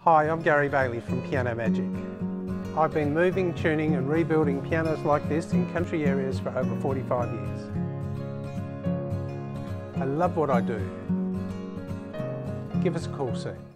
Hi, I'm Gary Bailey from Piano Magic. I've been moving, tuning and rebuilding pianos like this in country areas for over 45 years. I love what I do. Give us a call soon.